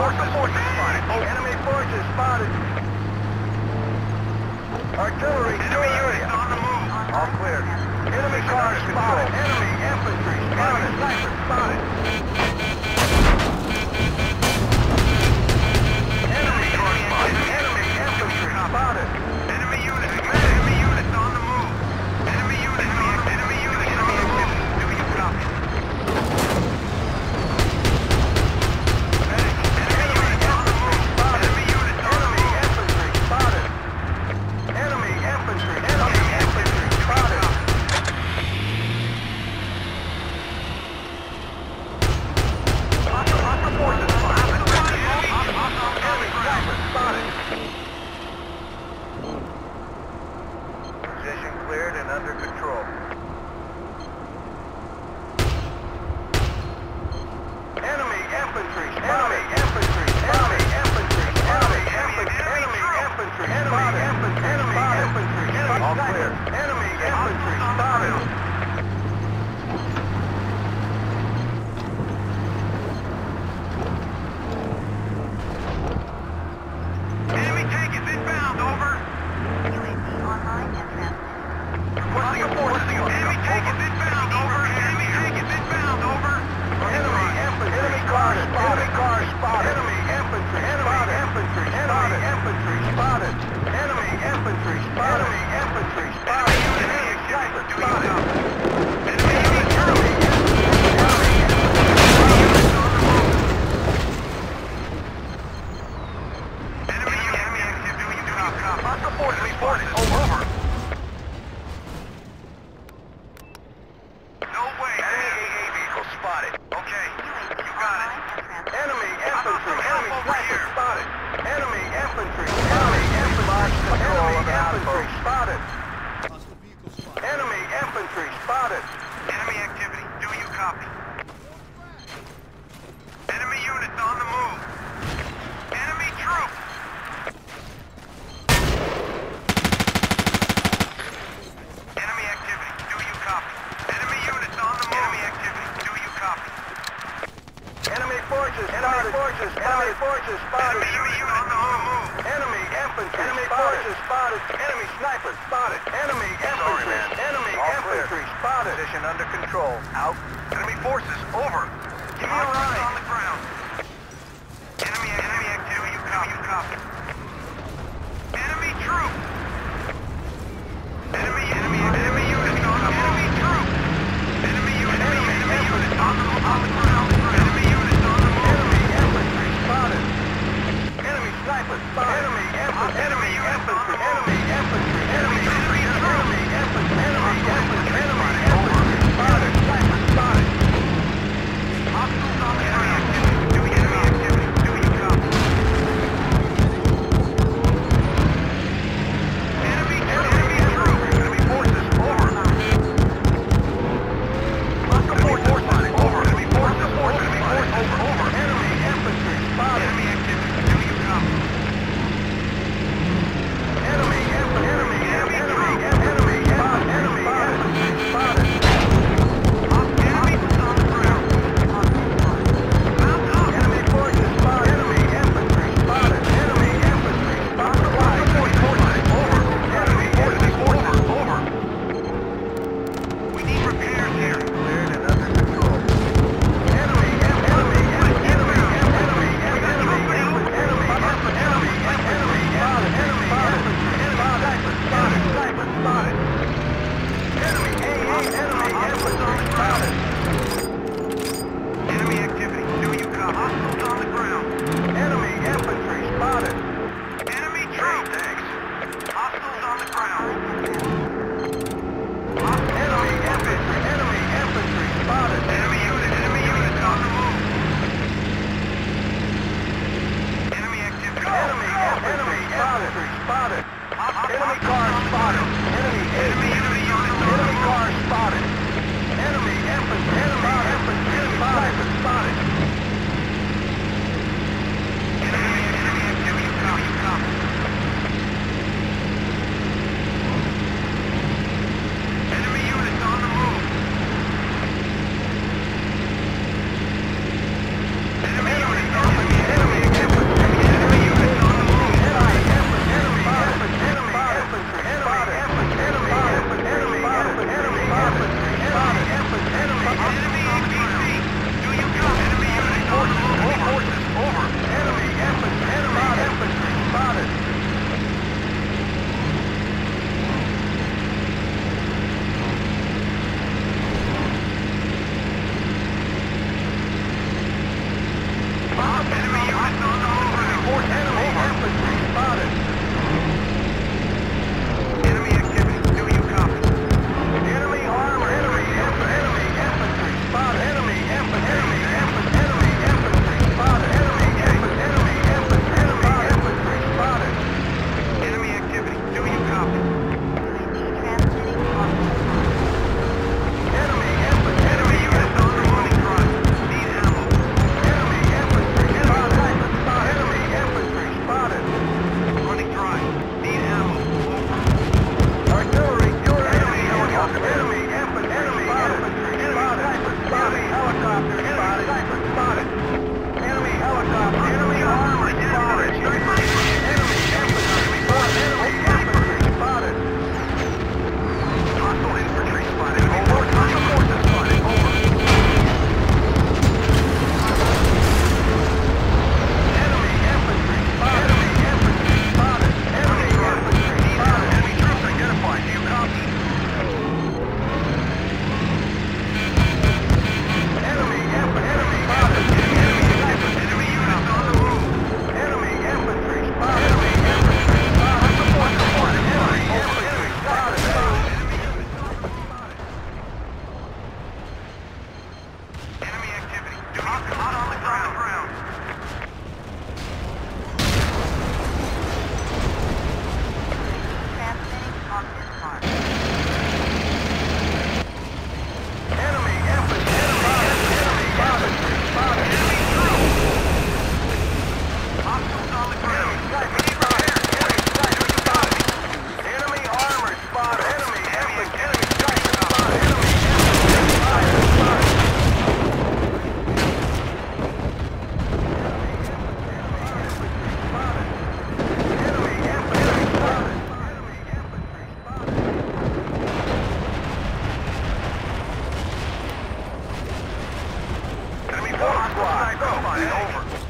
Hostile forces spotted. Enemy forces spotted. Artillery, enemy units on the move. All clear. Enemy cars spotted. Enemy infantry spotted. Sniper spotted. Enemy car spotted. Enemy infantry spotted. Enemy units. Enemy units on the move. Enemy units. Enemy units. Enemy activity. Do you copy? Enemy units on the move. Enemy units on the move. Enemy infantry spotted. Enemy infantry. Enemy infantry spotted. Hostile forces spotted. Enemy sniper spotted. Position cleared and under control. Enemy infantry. Enemy infantry. Enemy infantry. Enemy infantry. Enemy infantry. Enemy infantry. Enemy infantry. All clear. Enemy infantry spotted. Enemy tank is inbound. Over. UAV online and transmitting. Requesting a force. Enemy tank is inbound. Over. Enemy tank is inbound. Over. Enemy infantry. Enemy car spotted. Enemy car spotted. Enemy infantry. Enemy infantry. Enemy infantry spotted. Enemy infantry spotted. Enemy infantry spotted. Enemy sniper spotted. Enemy infantry. Enemy active. Do you copy? Hostile forces. Over. No way. Enemy AA vehicle spotted. Okay, you got it. Enemy infantry. Enemy sniper spotted. Enemy infantry. Enemy infantry. Enemy infantry spotted. Enemy infantry spotted. Enemy activity. Do you copy? Enemy units on the move. Enemy troops. Enemy activity. Do you copy? Enemy units on the move. Enemy activity. Do you copy? Enemy forces. Enemy forces. Enemy forces spotted. Enemy units on the move. Enemy infantry. Enemy forces spotted. Enemy sniper spotted. Enemy infantry. Enemy infantry spotted. Position under control. Out. Enemy forces. Over. Give me a line. On the ground. Enemy activity. You copy. You copy. Enemy troops. Enemy units on the move. Enemy troops. Enemy units on the ground. Enemy units on the move. Enemy infantry spotted. Enemy sniper spotted. Enemy infantry. Enemy infantry. Enemy infantry. Enemy infantry. Enemy infantry. Enemy infantry. Enemy infantry spotted. Sniper spotted. Hostiles on the squad. Over.